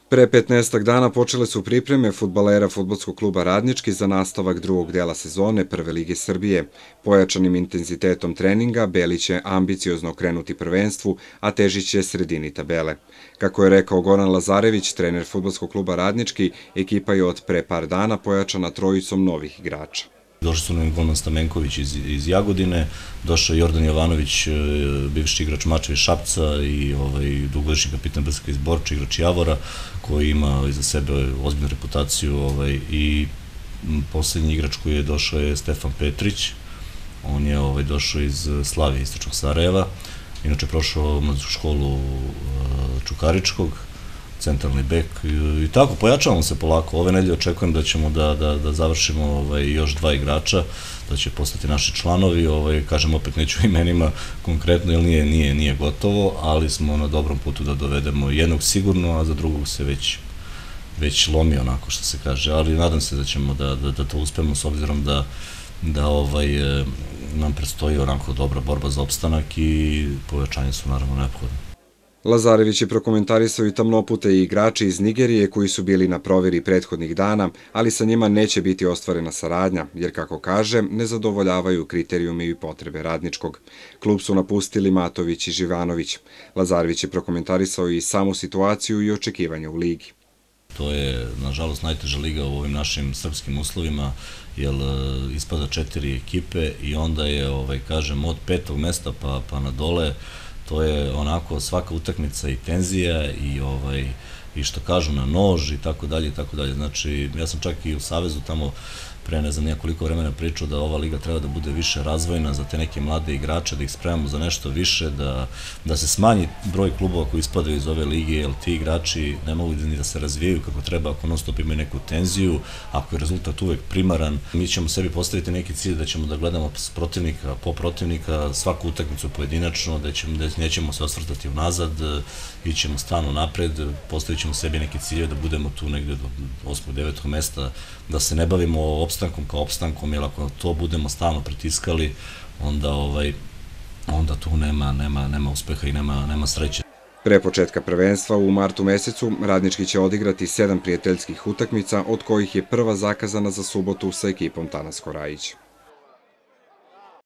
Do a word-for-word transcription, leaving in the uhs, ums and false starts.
Pre petnaestak dana počele su pripreme fudbalera Fudbalskog kluba Radnički za nastavak drugog dela sezone Prve lige Srbije. Pojačanim intenzitetom treninga Beli će ambiciozno okrenuti prvenstvu, a težit će sredini tabele. Kako je rekao Goran Lazarević, trener Fudbalskog kluba Radnički, ekipa je od pre par dana pojačana trojicom novih igrača. Došli su nam golman Stamenković iz, iz Jagodine, došao Jordan Jovanović, bivši igrač Mačve Šapca i ovaj, dugogodišnji kapitan Brska iz Borče, igrač Javora, koji ima iza sebe ozbiljnu reputaciju. Ovaj, I poslednji igrač koji je došao je Stefan Petrić, on je ovaj, došao iz Slavije, istočnog Sarajeva, inače prošao mladsku školu Čukaričkog, centralni bek i tako pojačavamo se polako. Ove nedelje očekujem da ćemo da, da, da završimo ovaj, još dva igrača, da će postati naši članovi, ovaj, kažem opet neću imenima konkretno jer nije, nije, nije gotovo, ali smo na dobrom putu da dovedemo jednog sigurno, a za drugog se već, već lomi onako što se kaže, ali nadam se da ćemo da, da, da to uspemo s obzirom da, da ovaj, nam predstoji onako dobra borba za opstanak i pojačanje su naravno neophodne. Lazarević je prokomentarisao i tamnopute i igrači iz Nigerije koji su bili na proveri prethodnih dana, ali sa njima neće biti ostvarena saradnja, jer kako kaže, ne zadovoljavaju kriterijumi i potrebe Radničkog. Klub su napustili Matović i Živanović. Lazarević je prokomentarisao i samu situaciju i očekivanja u ligi. To je, nažalost, najteža liga u ovim našim srpskim uslovima, jer ispada četiri ekipe i onda je, ovaj, kažem, od petog mesta pa, pa na dole. To je onako svaka utakmica i tenzija i ovaj i što kažu na nož i tako dalje i tako dalje. Znači, ja sam čak i u Savezu tamo pre ne znam nekoliko vremena pričao da ova liga treba da bude više razvojna za te neke mlade igrače, da ih spremamo za nešto više, da, da se smanji broj klubova koji ispadaju iz ove lige, jer ti igrači ne mogu ni da se razvijaju kako treba ako non stop imaju neku tenziju, ako je rezultat uvek primaran. Mi ćemo sebi postaviti neki cilj da ćemo da gledamo protivnika po protivnika, svaku utakmicu pojedinačno, da, ćemo, da nećemo se osvrtati unazad, ićemo stalno napred, postavit ćemo sebi neke cilje da budemo tu negde do osmog devetog mesta, da se ne bavimo opstankom kao opstankom, jer ako to budemo stalno pritiskali, onda, ovaj, onda tu nema, nema, nema uspeha i nema, nema sreće. Pre početka prvenstva u martu mesecu Radnički će odigrati sedam prijateljskih utakmica, od kojih je prva zakazana za subotu sa ekipom Tanasko Rajić.